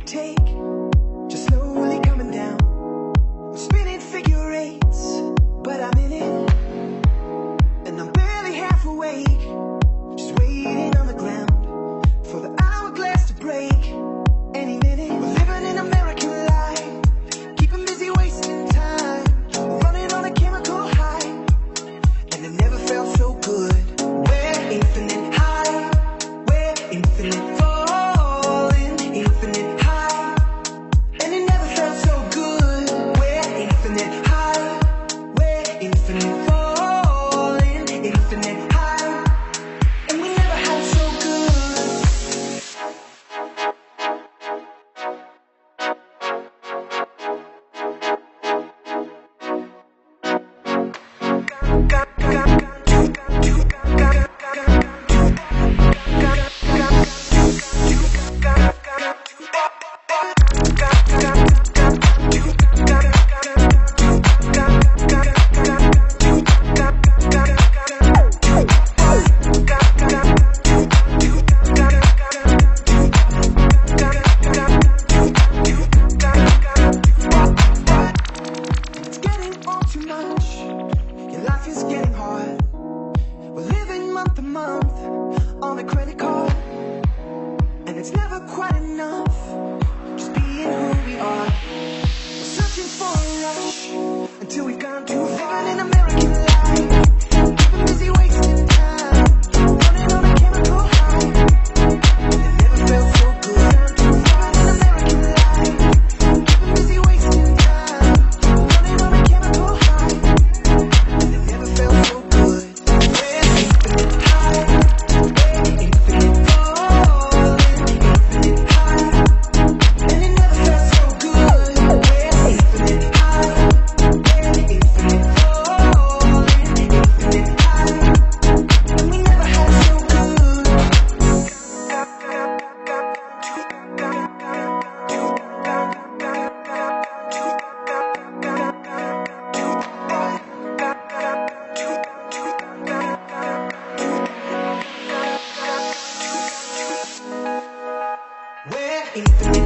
could take, just slowly coming down. I'm spinning figure eights, but I'm in it, and I'm barely half awake, just waiting on the ground for the hourglass to break any minute. We're living an American life, keeping busy, wasting time, running on a chemical high, and it never felt so good. We're infinite high, we're infinite falling, infinite high, and it never felt so good. We're infinite high, we're infinite falling, infinite high, and we never had so good. It's getting all too much. Your life is getting hard. We're living month to month on a credit card, and it's never quite enough just being who we are. We're searching for a rush until we've gone too far. Living an American life, keeping busy, wasting time, running on a chemical high, and it never felt so good. Too far in American life, keeping busy, wasting time, running on a chemical high, and it never felt so good. We're infinite high, we're infinite falling, infinite high, and it never felt so good. We're infinite high, we're infinite falling, infinite high, and we never had so good. We're infinite.